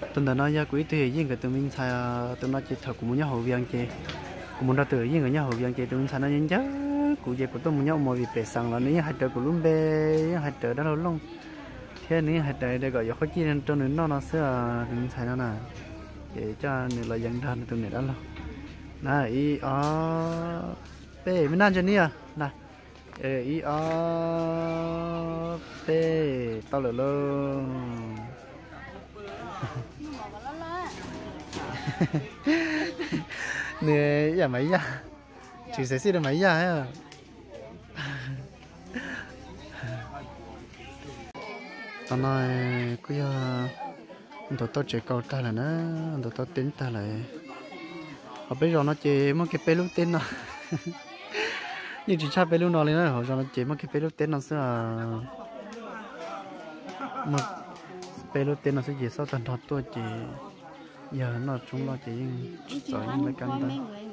tuần đó nói quý thì riêng cái tụi mình xài tụi nó chỉ thật cũng muốn nhau hậu viên kì cũng muốn ra từ riêng cái nhau hậu viên kì tụi mình xài nó nhanh chắc cụ về của tôi muốn nhau một việc để sang là nếu hai trời của luôn bê hai trời đó lâu luôn thế nếu hai trời để gọi cho khó chi nên cho nên nó sẽ tụi mình xài nó nè để cho nên là dân thân tụi này đó luôn này bê mình ăn cho nia nè bê tao lỡ luôn nè giờ mấy giờ chỉ sẽ xin được mấy giờ hả tao nói cứ tụi tao chơi câu ta là nó tụi tao tính ta lại họ bây giờ nó chơi mất cái pê lúc tên nó nhưng chỉ cha pê lúc nó lên nó họ cho nó chơi mất cái pê lúc tên nó sẽ mất pê lúc tên nó sẽ chỉ sau tuần thọ tôi chỉ giờ nó chúng nó chỉ giỏi những cái căn đó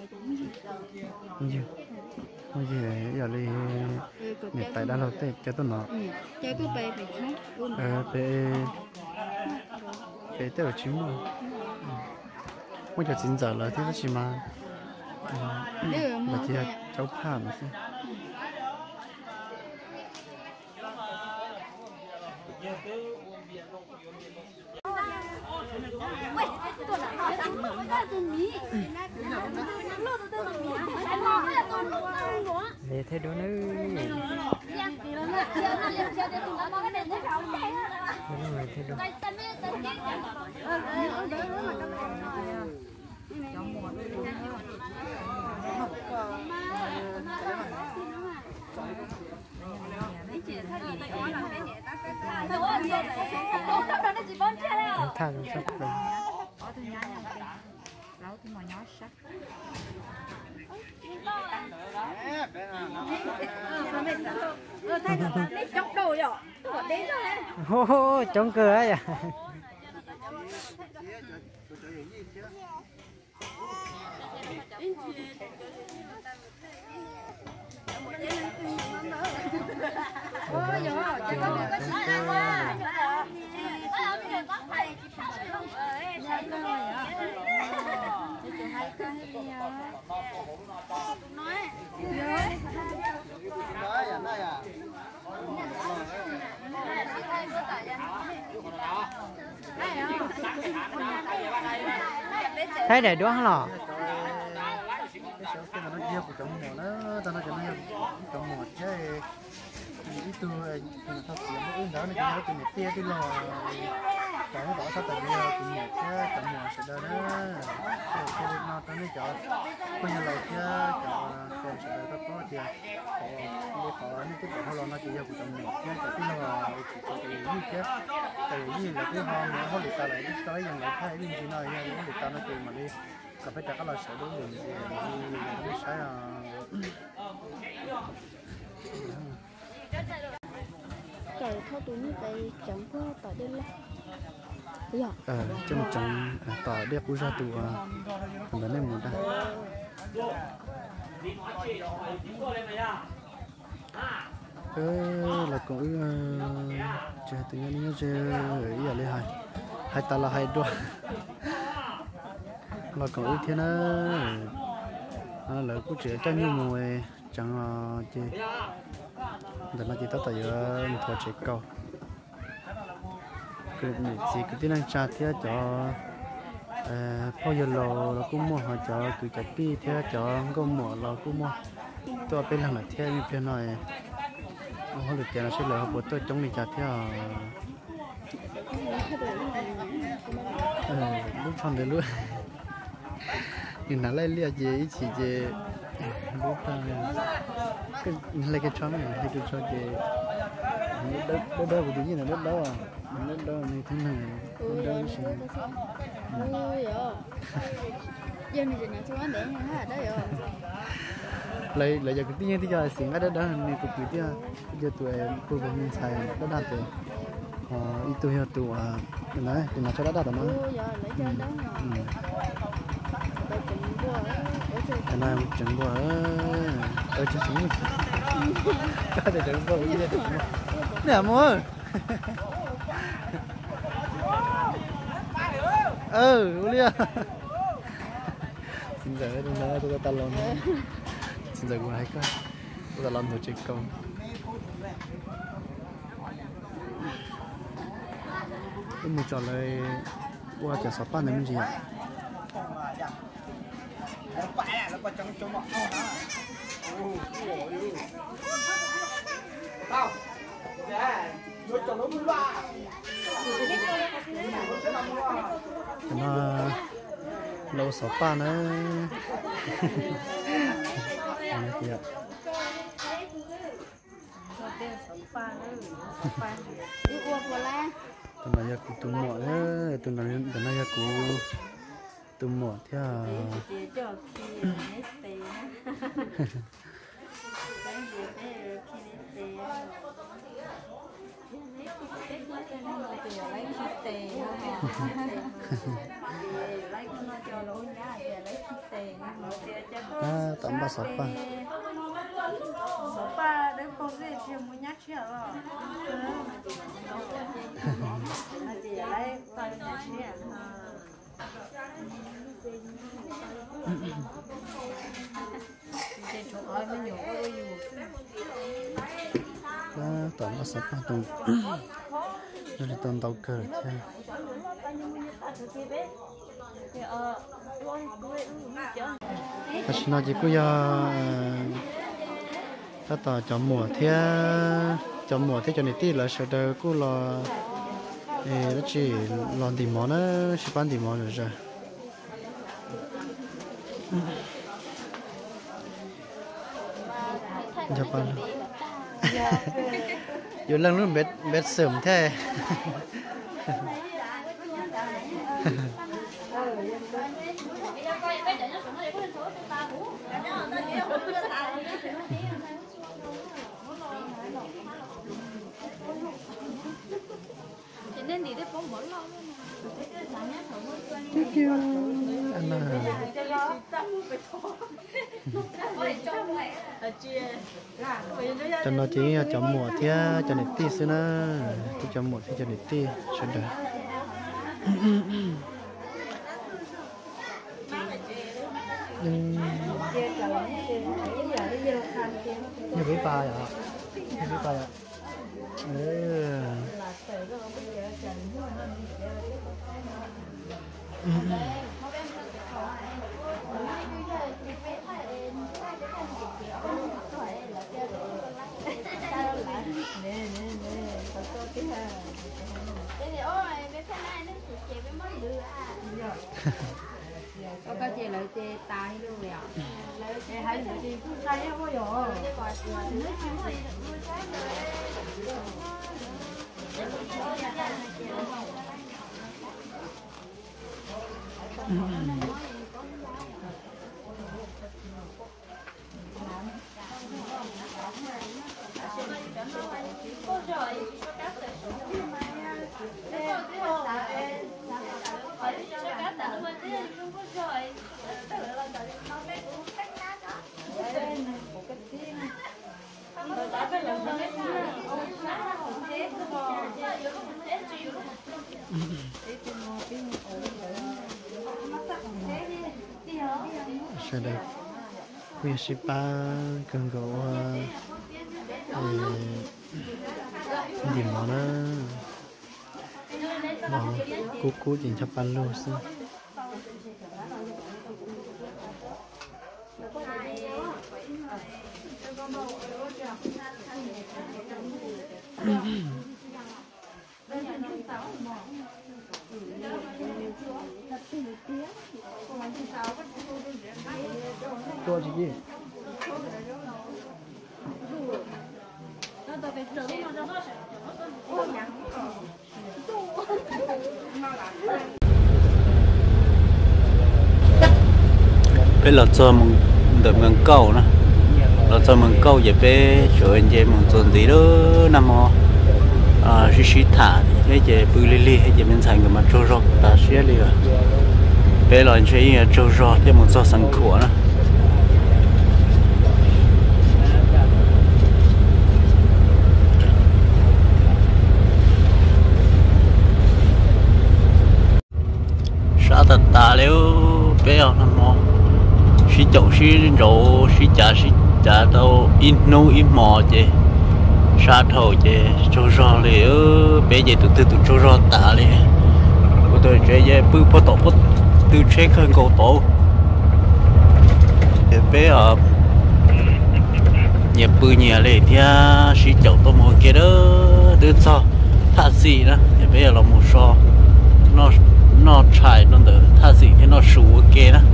như giờ đi nhiệt tại đã lâu tết cho tôi nó chơi cái bè phải không bè tết ở chín mà bây giờ 9 giờ了，听得起吗？那今天招怕嘛是。để thấy đó nữa thằng sắp rồi hô hô chống cửa ấy à thấy để đúng lò cái nó nhiều của trong mùa nó tao nói cho nó trong mùa chứ ít tôi nó thấp tiền nó ứng đó nó chỉ nói từ một tia cái lò cái nó bỏ sao tại vì từ một chứ trong mùa sẽ đó cái nó tao nói cho coi như là chứ cho xem sẽ đó có chưa để họ nó cái bộ lò nó chỉ cho của trong một chứ cái lò chỉ cho cái gì chứ cái gì là cái họ được ta lại cái cái dòng lại thấy cái gì nói nha nó được ta nó tiền mà đi cà phê chắc là sẽ đối người gì nó sẽ cái thao túng cái trắng có tỏi đen lên trong trắng tỏi đẹp u ra tụ còn vấn đề một ta là cũng chơi tự nhiên nhớ chơi ý là lấy hai ta là hai đôi là còn ý thế nó là cũng chỉ cho nhiều mùa chẳng chỉ để nó chỉ tao tại thua chỉ câu cái gì cái tiếng Anh cha thế cho bao giờ là cũng mua họ cho cứ cái pi thế cho cũng mua là cũng mua tôi bên là thế như thế này họ được tiền là sẽ là của tôi chống đi cha thế lúc xong rồi luôn nhưng nó lại lia gì chỉ gì lúc cái lấy cái chó này lấy cái chó gì đất của tự nhiên là đất đâu à đất đâu này thế này đất đâu gì giờ mình chỉ nói cho anh để nghe hết đấy rồi lấy giờ cái tiếng thì giờ xin cái đó này tụi kia giờ tụi cô bên mình xài đất đắt rồi ít tụi hiểu tụi cái này thì nó cho đất đắt mà cái này một chừng bò ở trên xuống có thể chừng bò gì nè mua Lia xin giờ tôi nói tôi ta lon xin giờ của hai cái tôi ta lon tôi chơi công tôi muốn trả lời qua trả sáu pan làm gì ạ nó lâu sáu pan nữa tôi nói là tụi mỏ đấy tôi nói là tụi mỏ theo tạm ba sáu pan đấy có gì chỉ muốn nhắc chuyện rồi chị lấy tay nhắc chuyện chị chụp ai mới nhiều ơi tạm ba sáu pan tụi nó là tụi tàu cờ thế Kasi nó chỉ có ta tỏ cho mùa thế cho nên tí là sợ đời cô là nó chỉ làm tìm món nó chỉ bán tìm món rồi giờ bán giờ lần luôn biết sớm thế nên đi để bóng bỏ lâu anh cho nó chỉ cho mùa thế cho nên tí xíu nữa cho mùa thế cho nên tí cho đời như cái ba vậy như cái ba có chị lợi chị tài luôn rồi chị hay lợi chị cũng tay không có rồi sẽ đây bây giờ ba cần gỗ gì mà nó cú chỉ cho pan luôn xí Tua gì gì? bây giờ cho mình được mình câu nữa, là cho mình câu về về chỗ anh chị mình做gì đó nằm xí thả cái gì bự lì hay gì mình thành cái mà trâu rau ta xé liền bây giờ anh chị trâu rau thì mình cho sẵn khổ nữa đã thật ta nếu bé ở nằm mò xí chậu xí rổ xí chả đâu in nô in mò chứ sa thầu chứ cho rò liền bé vậy từ cho rò ta liền tôi chơi về bự bắt tổ bắt từ check hơn cầu tổ bé ở nhà bự nhà liền thì xí chậu tôi mua kia đó từ sau thà gì đó bé là một so nó chạy nó đỡ thà gì thì nó sủ kia đó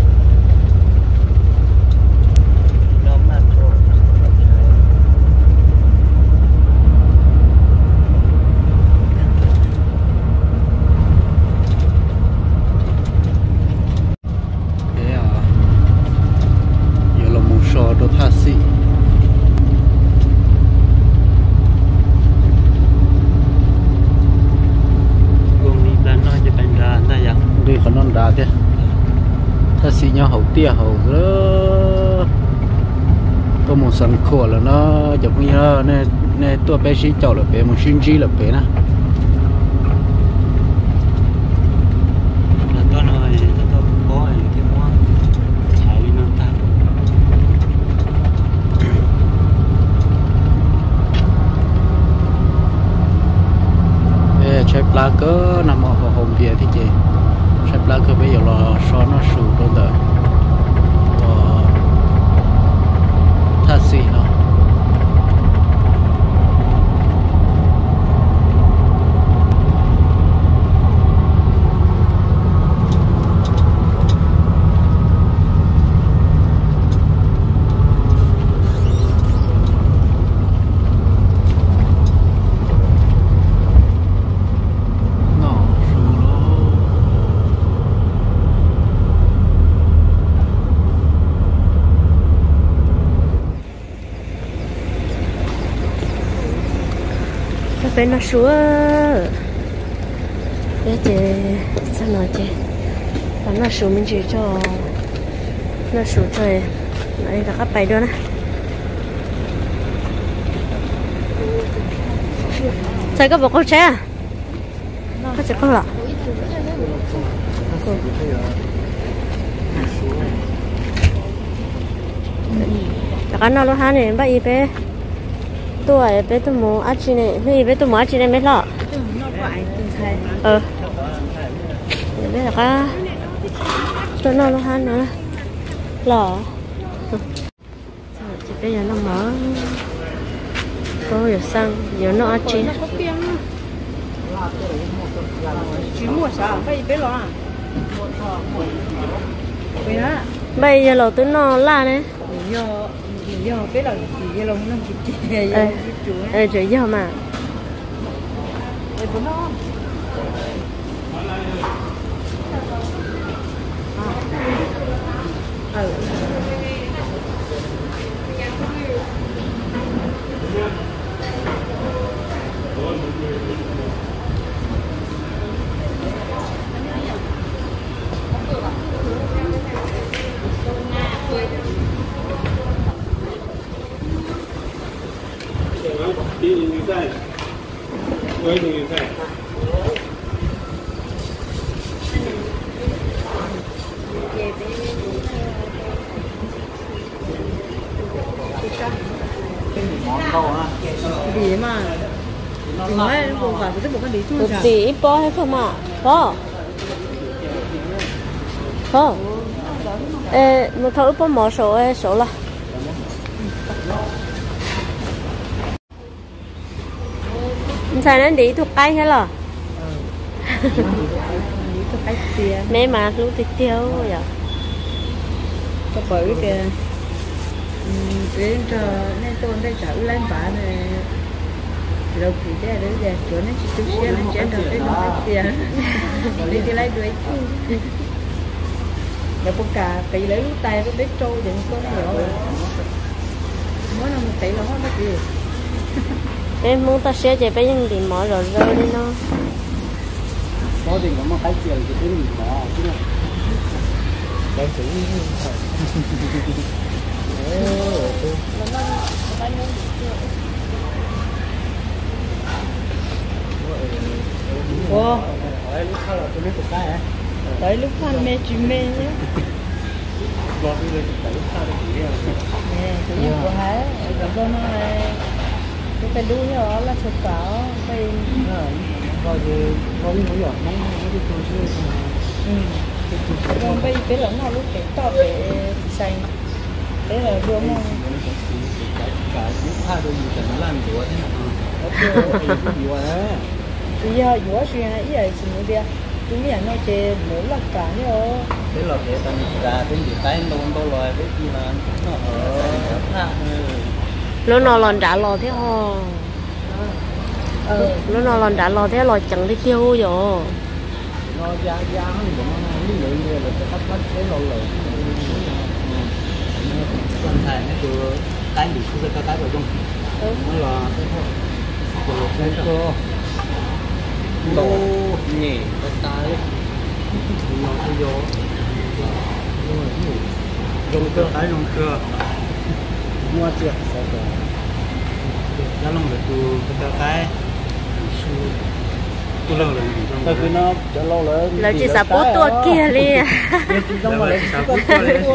nhau hậu tia hậu đó tôi muốn sẵn khổ là nó giống như nó nè tôi bé xí chậu là bé một xin chi là bé nè chạy plá cỡ nằm ở hồng bia thì chị chạy plá cỡ bây giờ là so nó sù đâu đời thật gì nó bên nó xuống để chị sao nói chị và nó xuống mình chỉ cho nó xuống rồi đây là các bài đó nè thấy có bộ câu trẻ à có chỉ có lọ cái nó lo hả này bắt y bé tôi bé tôi mua ăn chi này bây bé tôi mua ăn chi này mấy lọ bé là cái tôi nó han nữa lọ chị bây giờ nó mở có nhiều xăng nhiều nó ăn chi bây giờ lẩu tôi nó la đấy giờ biết là chỉ giờ lồng nó chỉ chỉ giờ mà gì mà nói không phải cái một cái lý thuyết một tí ít bó hay không ạ bó bó một thấu bó mỏ số là sao nó đi thuộc tay hay là mấy mà lúc thì tiêu vậy có bởi kìa đến cho nên tôi đây chở lên bà này rồi thì thế đấy giờ chỗ nó chỉ chút xíu nó chén được cái nó tiền đi đi lấy đuổi rồi con cà tỷ lấy tay nó biết trôi vậy có hiểu mỗi năm một tỷ là hết cái gì em muốn ta sẽ chạy bây giờ thì mở rồi rơi đi nó có thì có một cái chiều thì cái gì đó chứ là đang xử Wow. Hỏi lúc sau là tôi biết một cái hả? tới lúc phan mê chim mê nhé Lo đi lên tới xa được gì à? nè tự nhiên của hái còn con nó cái phải đuôi nó là sụp cỏ phải Rồi thì có những cái giọt nóng nó đi tôi chưa còn bây cái lẫn nó lúc cái to cái xanh thế là vừa mong cả những hai đôi gì nó làm gì thế nào? Ok, gì vậy? bây giờ vừa xuyên ý là gì nữa đi chúng mình nói chơi mỗi lần cả nhau Thế là để tao ra đến gì cái đâu đâu rồi biết gì mà nó lúc nào lần trả lò thế ho lúc nào lần trả lò thế lò chẳng thấy tiêu rồi nó giá nó lý lượng như là cái bắt cái lò lợn con thầy nó vừa cái gì cũng cái vào trong nó là cái cơ đồ nhẹ cái tay nó cái vô dùng cơ cái dùng cơ mua chưa sao cơ giá lông được từ cái tôi lâu rồi tôi cứ nó cho lâu rồi là chỉ sắp bố tua kia đi chỉ trong mà lấy sắp bố tua đấy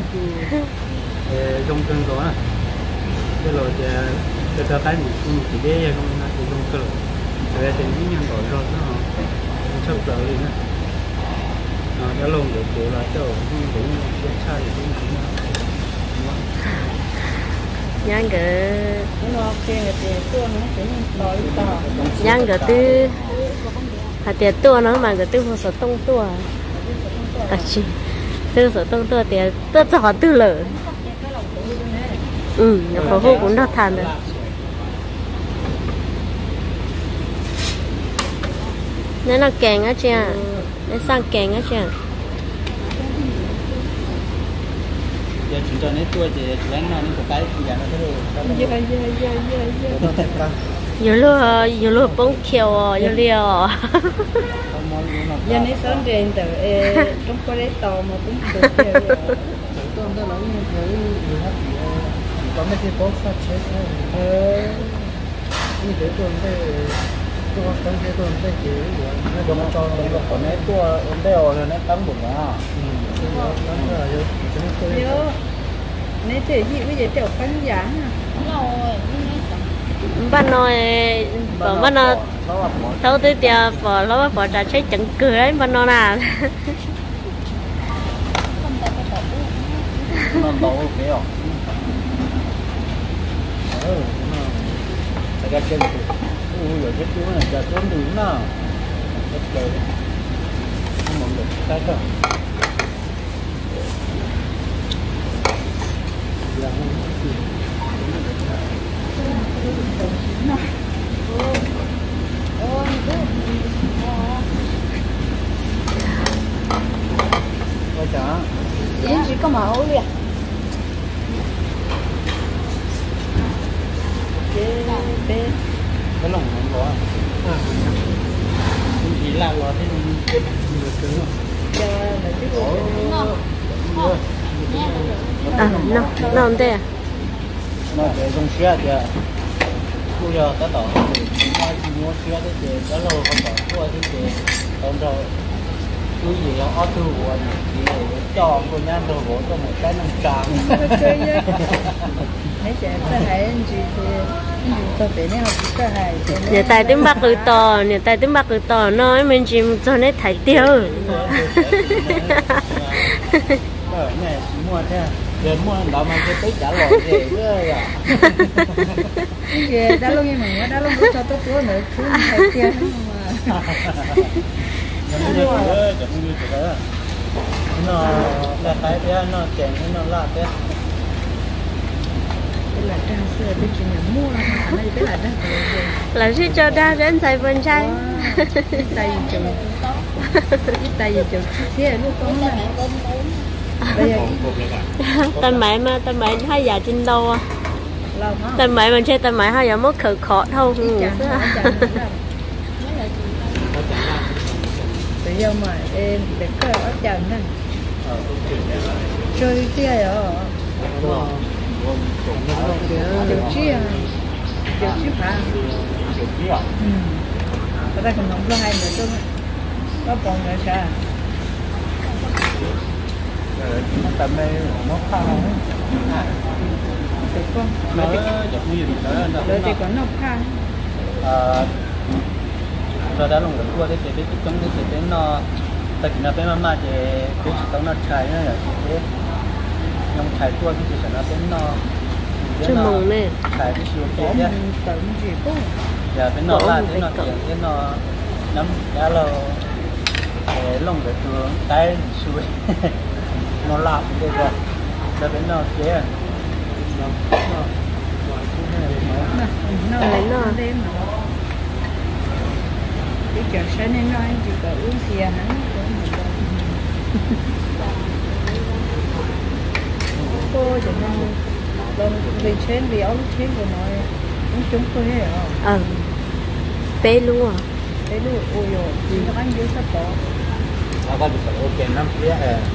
trong cơn gió này cái rồi thì cái mình chỉ để không thì trong cơn rồi thì những nhân đổi rồi nó sắp tới đi nữa giá lông được kiểu là cho cũng sẽ sai được nhang cái nó kia là tiền tua nó chỉ to to nhang cái tư hạt tiền tua nó mà cái tư hồ sơ tông tua chị tư sở tông tua tiền tư cho tư lở nó có hô cũng đắt than rồi nên là kèn á chị à nên sang kèn á chị à giờ chúng ta nói tua thì lén nó những cái gì nó thế nhiều lúc bông kiều nhiều liều giờ này sáng trên từ trong có đấy to mà cũng được nhiều tôi đã nói như thế có mấy cái bó phát chết như thế tôi có cái tôi thấy chỉ nó cho nó có mấy tua đeo rồi nó cắm bụng à nhớ nếu thế gì bây giờ tiểu cắn giá bạn nói bạn nói thâu tới tiền bỏ nó bỏ trả chết chẳng cười đấy bạn nói nào nó lâu cái không cái chân rồi cái chú này là trốn đường nào rất trời không mong được cái cơ Yến chỉ có mẫu đi à? Cái lồng nó có chỉ là lo thế được cứng Cho là cái nó không thế à nó để trong xe kìa bây giờ ta tỏ mai chỉ mua xe đấy thì đã lâu không tỏ mua thế thì còn rồi cái gì đó ở thu của anh thì cho cô nhang đồ gỗ cho một cái nông tràng mấy trẻ ta hay anh chị thì tôi phải nên học cái hay nhà tài tiếng bắc từ to nhà tài tiếng bắc từ to nói mình chỉ cho nên thấy tiêu ở nhà mua thế giờ mua đó mà cái tới trả lời gì nữa à kìa đã luôn như mình đã luôn cho tôi túa nữa cứ thấy tiền mà nó là cái thế nó chèn nó là thế là trang sữa tôi chỉ nhận mua này cái là đó là sẽ cho ra đến xài bên trái tay chồng tay chồng thế lúc con này bây giờ tên mẹ hai già trên đâu à tên mẹ mình chơi tên mẹ hai già mất khử khó thôi bây giờ mà em để coi ở trần này chơi kia rồi điều chia hả cái đó còn không có hay nữa tôi có còn nữa sao tại mày nó khá được không nó giống như rồi thì còn nó khá rồi đã lòng được qua đấy thì trong cái gì đến nó tại vì nó bên mà thì cái sự tao nó chạy nó là cái trong chạy qua cái sự nó bên nó chứ mừng nè chạy cái sự có kia mình tự gì cũng giờ bên nó là cái nó tiền cái nó nắm giá là để lòng được thường cái suy nó làm cái rồi là bên nó kia nó đây mà cái chuyện sáng nên nói chỉ có uống bia hắn cô cho nó lần vì trên vì ông trên của nó ông chúng tôi hết rồi bé luôn à thế luôn ôi rồi chỉ có anh dưới sắp bỏ nó có được ok lắm phía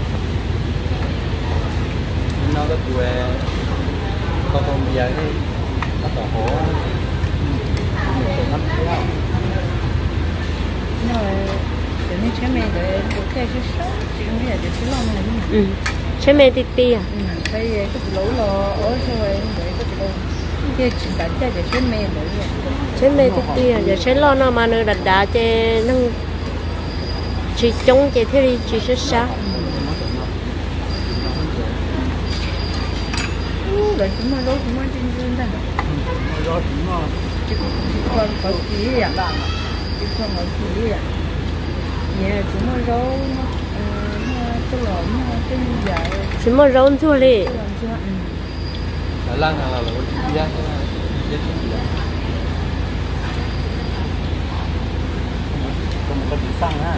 nó có tuổi có không giờ cái nó tỏ hổ lắm phía nó để nên chế mẹ để được theo chứ sao chỉ không biết là để chứ lo này nhưng chế mẹ tí tí à bây giờ cái lỗ lò ở sao vậy để cái lỗ cái chỉ cả cho để chế mẹ lỗ chế mẹ tí tí à giờ chế lo nó mà nó đặt đá chế nâng chỉ chống chế thế đi chỉ sẽ sao rồi chúng nó lỗ chúng nó trên trên đó chỉ còn có gì à chỉ còn có gì à nhà chúng nó lỗ nó cái lỗ nó cái dài chỉ một rốn thôi đi Thái Lan là lỗ bia không có bị xăng á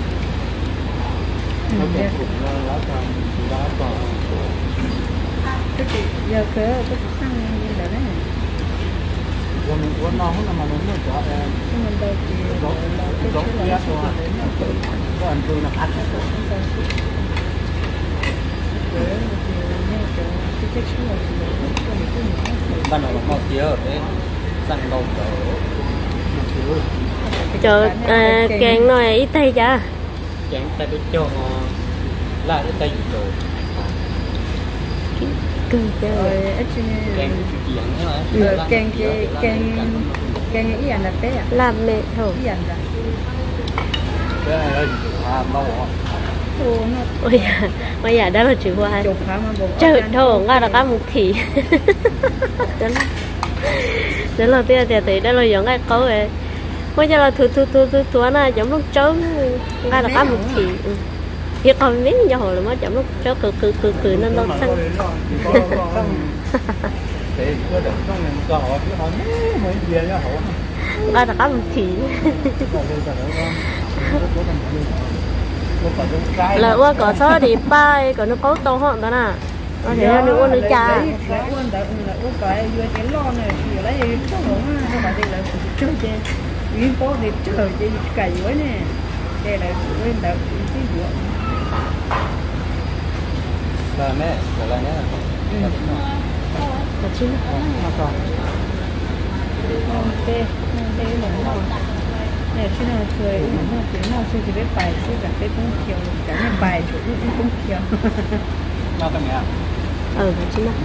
nó cũng lá còn cái gì giờ cửa cái xăng như là đấy quân nó không mà nó mới cho em mình đâu chỉ giống bia thôi có anh tôi nó ăn ban đầu là một kia đấy xăng đầu chờ kèn nói ít tay chả chẳng tay biết cho lại cái tay gì rồi cười chơi rồi ít càng chuyện nữa càng ý anh là té à làm mẹ thôi ý anh là cái này lâu nó ôi bây giờ đó là chữ hoa chụp hả mà bộ trời thôi ngay là cá một thị đó là tiền tiền thì đó là giống cái câu ấy bây giờ là thu nó giống lúc trớn ngay là cá một thị việc còn biết giờ hồi là mới chậm lúc cho cười nên nó xanh để có được trong này có họ chứ họ mới về cho họ ngay là cá một thị là qua có số thì ba còn nó có to hơn đó nè có thể nó nữa nữa cha uống cái vừa cái lo này vừa lấy số hổng nó bảo đây là chơi chơi uyên có việc chơi chơi cày với nè đây là uyên đã cái gì là mẹ là nhé là chứ ok đây là nó nè chứ nào cười nó chỉ nào chơi thì biết bài chứ cả cái cũng kiểu cả cái bài chủ cũng kiểu nó cái nhà là chứ nó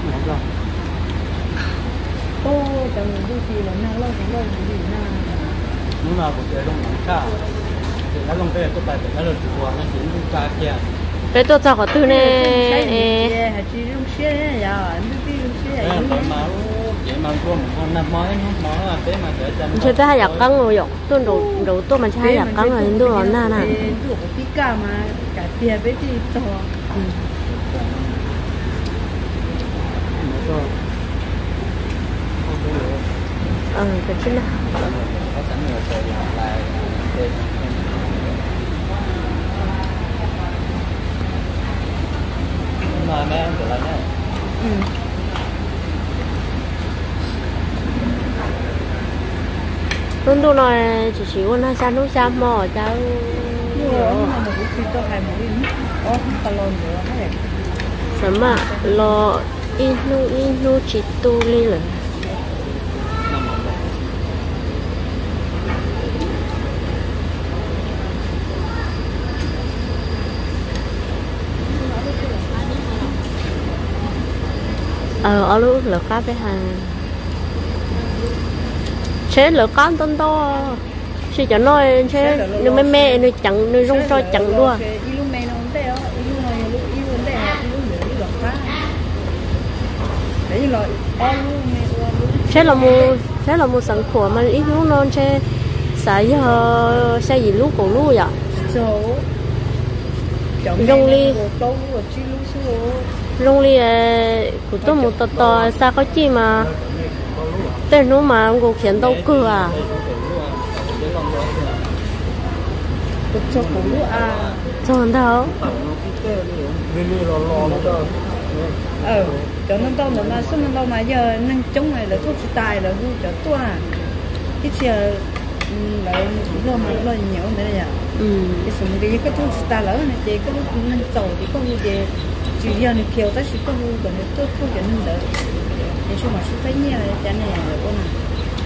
ô tao mình đi thì là nào lo gì nào lúc nào cũng để trong nắng cha thì nó lông cái bài nó là chủ nó chỉ lúc cha kia cái tôi cho có từ này chỉ lúc xe giờ đi lúc xe mà vậy mà luôn năm mới nó thế mà để cho chơi tới 2 giặc cắn rồi dọc tôi đầu tôi mà chơi 2 giặc cắn rồi tôi nói nè nè tôi có tí cả mà cả tiền với thì to cái chứ nó có sẵn người rồi lại mà mấy em trở lại nhé tôi nói chỉ có nó sao nó sao mò cháu mà cũng khi tôi hay một cái không có lon nữa này sớm mà lo inu chỉ tu li rồi ở lúc lỡ cá bé hàng chế lỡ cá tôm to chỉ cho nó chế nó mê nó chẳng nó rong cho chẳng luôn chế là một sản phẩm mà ít lúc non chế xài giờ xe gì lúc cổ lúc vậy rong li của tôi một tờ sao có chi mà tên nó mà ông cũng khiến đâu cửa à chọn đâu cho nó đâu mà số nó đâu mà giờ năng chống này là thuốc tài là vui cho tôi à cái giờ lại lo mà lo nhiều nữa vậy cái số cái thuốc tài lỡ này chị có lúc năng tàu thì có như vậy chỉ giờ này kiều ta chỉ có vui còn tôi không cho nên đỡ thì số mà số thấy nhiều cái này là con nào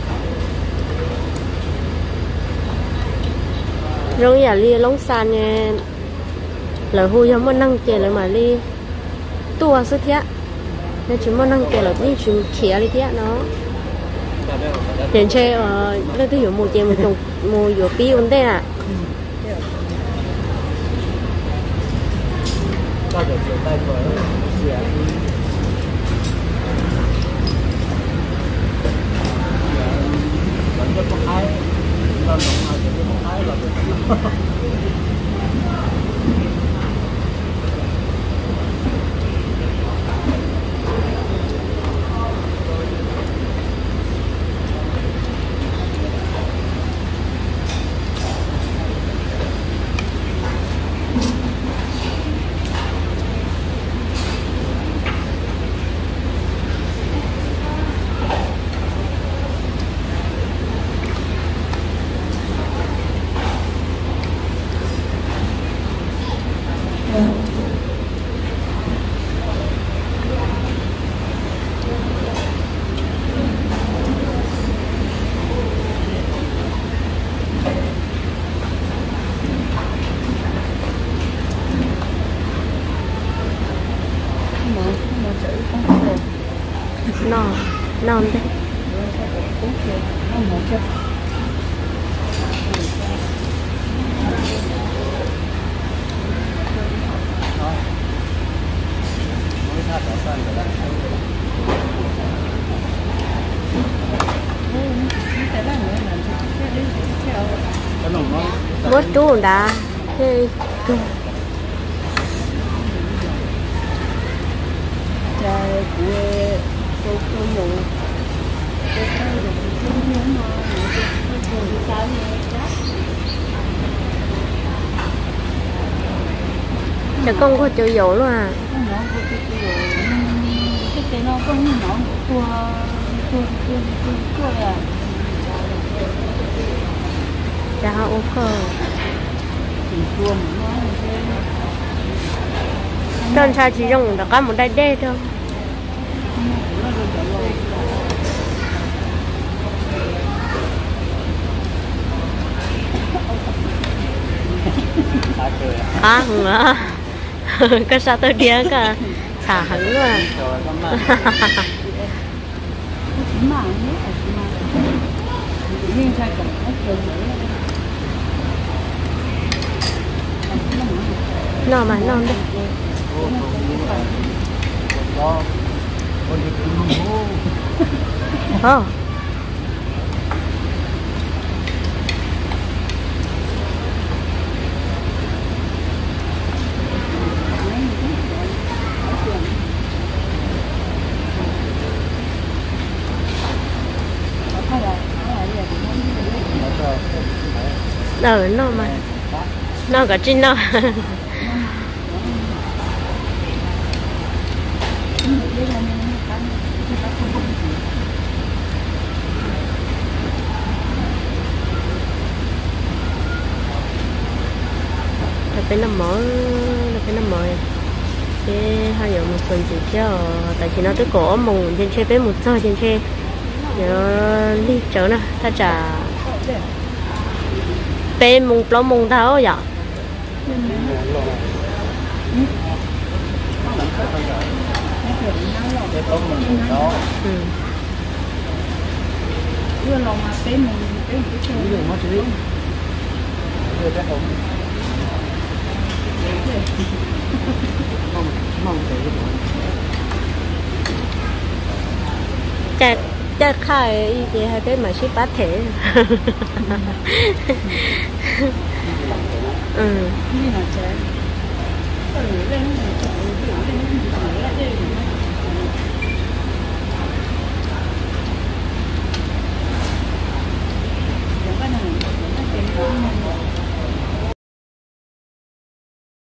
rồi giờ li lông sàn nghe là hui không có năng chè lại mà li tua số thiệt nên chúng mình năng chè là đi chúng khía đi thiệt nó tiền chơi lên tôi hiểu một chè một chồng một hiểu pi ổn đây à non đấy bớt chú đã thế Chả con có chịu dỗ luôn à? Cái nó có những nó tua à. Chả ok. Trên sao chỉ dùng được có một đai đê thôi. À không ạ. Cái sao tôi đi cả xả hẳn luôn à. Nó mà non đấy. Oh. Nó mà nó cả trên nó phải nằm mỏi cái hai giờ một tuần chỉ cho tại vì nó tới cổ mùng trên xe với một giờ trên xe nhớ đi chở nè ta trả bé mùng lo mùng tháo vậy vừa lòng mà tên mình cái chơi ví dụ nó chỉ đưa cái ống mong thấy chắc khai gì hay cái mà ship bát thể như là chơi lên